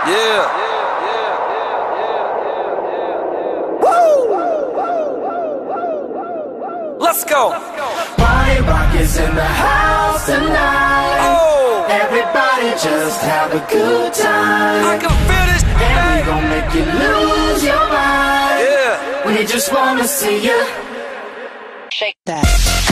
Yeah. Woo! Let's go. Party Rock is in the house tonight. Oh, Everybody just have a good time. I can feel this. And we gon' make you lose your mind. Yeah. We just wanna see you shake that.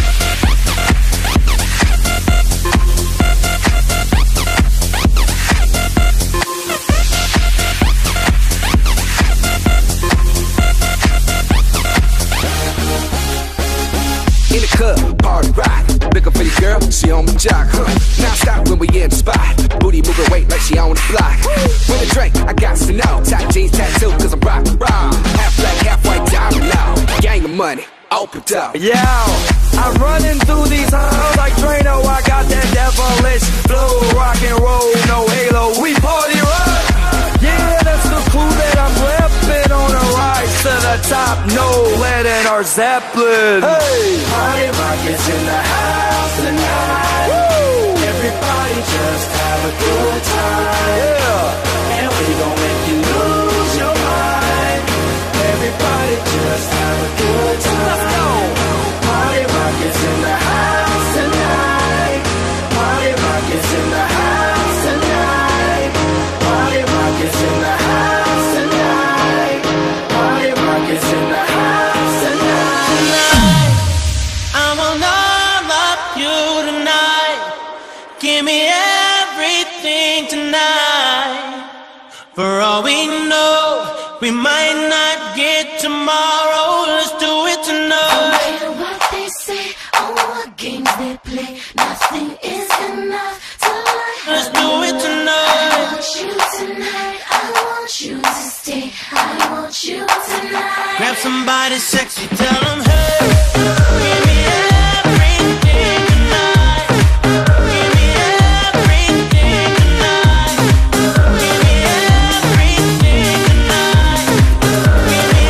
In the club, party rock. Looking for the girl, she on the jock, huh? Now stop when we in the spot. Booty moving weight like she on the block. With a drink, I got to know. Tight jeans tattoo, cause I'm rock and roll. Half black, half white, diamond now. Gang of money, open up. Yeah, I'm running through these halls like Drano. I got that devilish flow, rock and roll, no halo. We party rock. Yeah, that's the clue that I'm repping on a rise to the top. No lead in our Zeppelin. Hey, Party Rock is in the house tonight. woo! Everybody just have a good time. Yeah, And we gon' make you lose your mind. Everybody just have a good time. let's go. Party Rock is in the house tonight. Party Rock is in the house tonight. Party Rock is in the house tonight. Party Rock is in the house tonight. I want all of you tonight. Give me everything tonight. For all we know, we might not get tomorrow. Let's do it No tonight. matter what they say or what games they play, nothing is enough to Let's light. do it I tonight. want you tonight. I want you to stay. I want you tonight. Grab somebody sexy, tell them, hey, give me everything tonight. Give me everything tonight. Give me everything tonight. Give me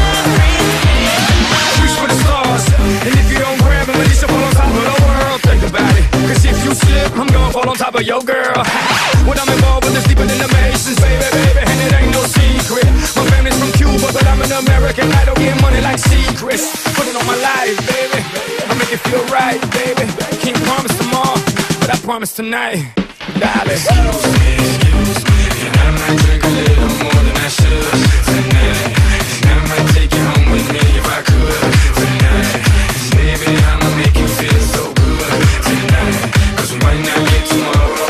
everything. Reach for the stars, and if you don't grab them, at least you fall on top of the world. Think about it, cause if you slip, I'm gonna fall on top of your girl. When I'm involved with this deeper than the Masons, baby, baby, and it ain't no secret. My family's from Cuba, but I'm an American. I don't get money like secrets. Put it on my life, baby. I make it feel right, baby. Can't promise tomorrow, but I promise tonight, darling. Excuse me, and I might drink a little more than I should tonight. And I might take you home with me if I could tonight. Baby, I'ma make you feel so good tonight. Cause we might not get tomorrow.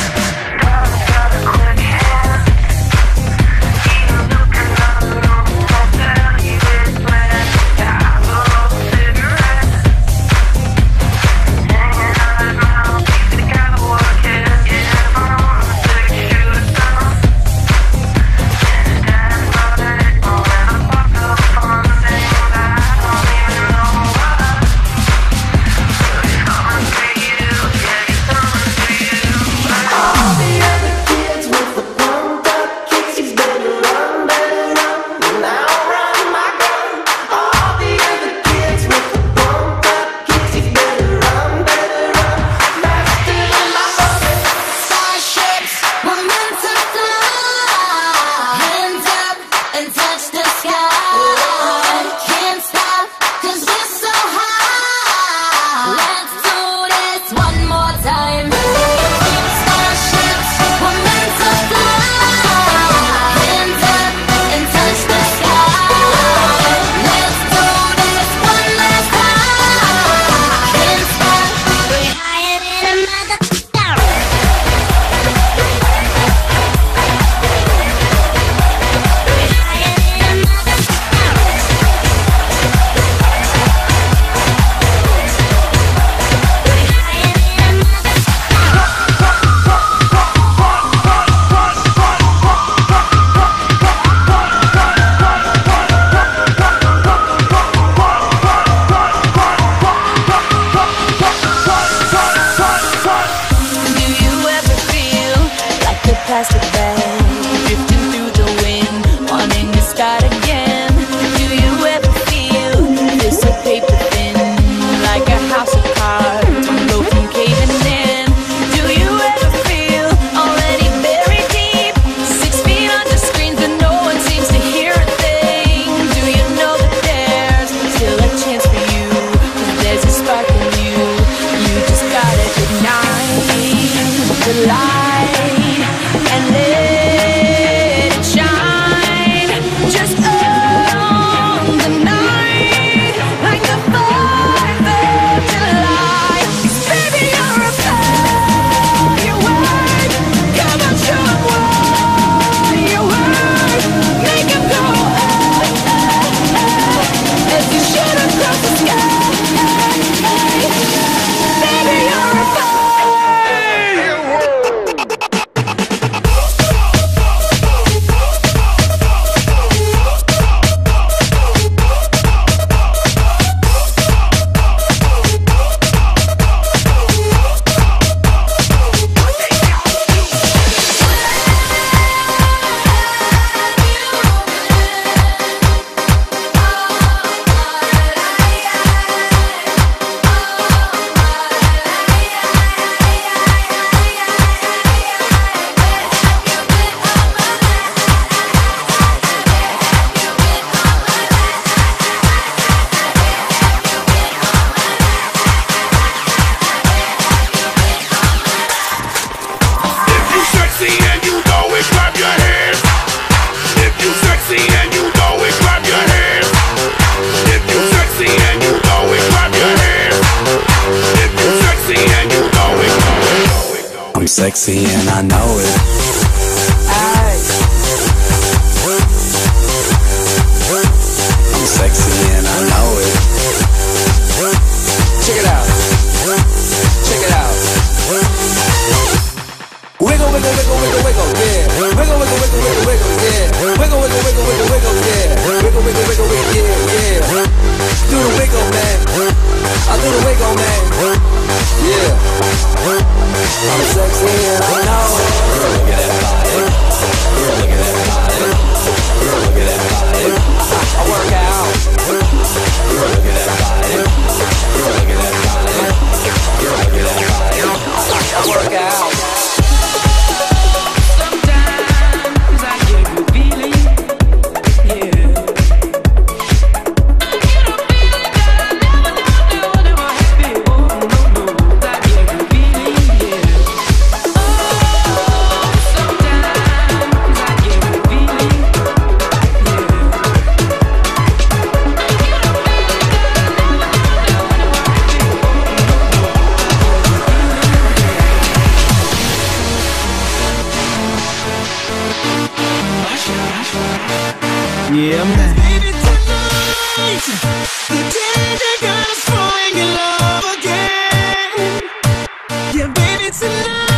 Starships were meant to fly. Hands up and touch the sky. Can't stop 'cause we're so high. Let's do this one more time. Starships were meant to fly. Hands up and touch the sky. Let's do this one last time. Can't stop. We're higher than a mother. Do you ever feel like a plastic bag drifting through the wind, wanting to start again? Do you ever feel this a paper thin, like a house of cards, one blow from caving in? Do you ever feel already buried deep, 6 feet it, clap your hands. If you sexy and you know it, clap your hands. If you sexy and you know it, clap your hands. If you sexy and you know it. I'm sexy and I know it. I'm sexy and I know it. Check it out. Check it out. Wiggle, wiggle, wiggle, wiggle, wiggle, yeah. Wiggle, wiggle, wiggle, wiggle, wiggle, yeah. Wiggle, wiggle, wiggle, wiggle, wiggle, yeah. Wiggle, wiggle, wiggle, wiggle, yeah, yeah. Do the wiggle, man. I do the wiggle, man. Yeah. I'm sexy and I know it. Look at that body. Look at that body. Look at that body. I work out. Look at that body. Look at that body. Look at that body. I work out. Yeah, man. Baby, tonight, the DJ got us falling in love again. Yeah, baby, tonight.